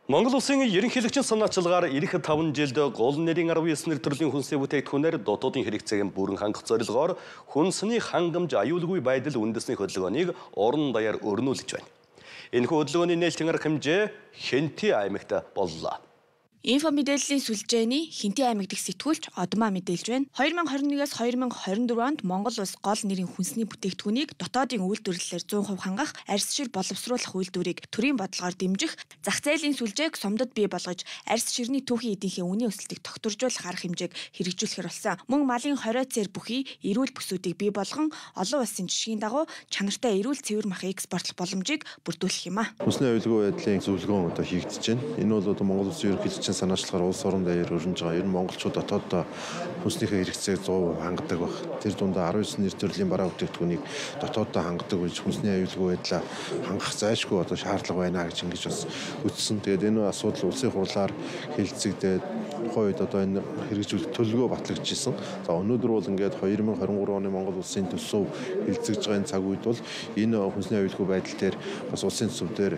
Монгол улсын ерөнхийлөгчийн санаачилгаар ирэх 5 жилд гол нэрийн 19 төрлийн хүнсний бүтээгдэхүүнээр дотоодын хэрэгцээг бүрэн хангах зорилгоор хүнсний хангамж аюулгүй байдал үндэсний хөдөлгөөнийг орон даяар өрнүүлж байна. Энэхүү хөдөлгөөний нээлтийн арга хэмжээ Хэнти аймагт боллоо. Инфо мэдээллийн сүлжээний Хэнти аймаг дэх сэтгүүлч Одмаа мэдээлж байна. 2021-с 2024 онд Монгол улс гол нэрийн хүнсний бүтээгдэхүүнийг дотоодын үйлдвэрлэлээр 100% хангах, арьс шир боловсруулах үйлдвэрийг төрийн бодлогоор дэмжих, зах зээлийн сүлжээг сумдад бий болгож, арьс ширний түүхийн эдийнхээ үнийн өсөлтийг тогтворжуулах арга хэмжээг хэрэгжүүлэхээр болсон. Мөн малын хориоцээр бүхий эрүүл бүсүүдийг бий болгон олон улсын жишгийн дагуу чанартай эрүүл цэвэр мах экспортлох боломжийг бүрдүүлэх юм а. Хүнсний аюулгүй байдлын зөвлөгөөн одоо хийгдэж байна. Энэ бол одоо Монгол улсын ерөнхийлөгчийн санаачлагаар улс орон даяар өрнөж байгаа. Ер нь монголчууд дотоод хүнснийхээ хэрэгцээг 100% хангадаг баг. Тэр дундаа 19 нэр төрлийн бараа бүтээгдэхүүнийг дотооддоо хангадаг гэж хүнсний аюулгүй байдлаа хангах зайлшгүй одоо шаардлага байна гэж ингэж бас үзсэн. Тэгээд энэ асуудал улсын хурлаар хэлэлцэгдээд тухайн үед одоо энэ хэрэгжүүлэх төлөвлөгөө батлагдчихсан. За өнөөдөр бол ингээд 2023 оны Монгол улсын төсөв хэлэлцэж байгаа энэ цаг үед бол энэ хүнсний аюулгүй байдал дээр бас улсын төсөв дээр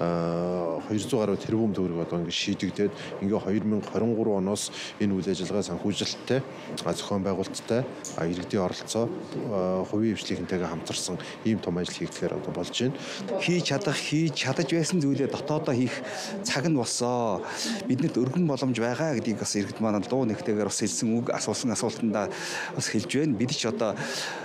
200 гаруй тэрбум төгрөг одоо ингээд шийдэгдээд ингээ 2023 оноос энэ үйл ажиллагаа санхүүжилттэй зохион байгуулалттай иргэдийн оролцоо хувийн хвшлийнхэнтэйгээ хамтарсан ийм том ажил хийгдэхээр одоо болж байна. Хийж чадаж байсан зүйлээ дотоодоо хийх цаг нь болсоо. Биднэрт өргөн боломж байгаа гэдгийг бас иргэд маань дуу нэгтэйгээр бас хэлсэн үг асуусан асуултандаа бас хэлж байна. Бид ч одоо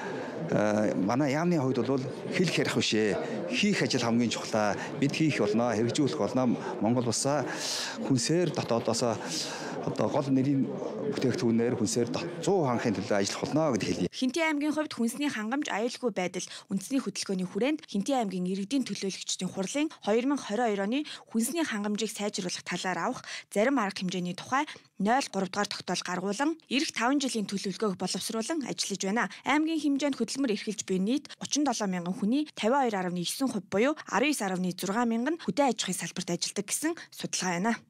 манай яамны хувьд бол хэлэх ярих биш ээ. Хийх ажил хамгийн чухлаа. Бид хийх болно, хэрэгжүүлэх болно. Монгол улсаа хүнсээр дотоодоосоо одоо гол нэрийн бүтээгдэхүүнээр хүнсээр 100% хангахын төлөө ажиллах болно гэж хэлье. Хэнти аймгийн хувьд хүнсний хангамж аюулгүй байдал үндэсний хөдөлгөөний хүрээнд Хэнти аймгийн иргэдийн төлөөлөгчдийн хурлын 2022 оны хүнсний хангамжийг сайжруулах талаар авах зарим арга хэмжээний тухай 03 дугаар тогтоол гаргуулan эх 5 жилийн төлөвлөгөөг боловсруулан ажиллаж байна. Аймгийн хэмжээнд хөдөлмөр эрхэлж буй нийт 37 мянган хүний 52.9% буюу 19.6 мянган хөдөө аж ахуйн салбарт ажилладаг гэсэн судалгаа байна.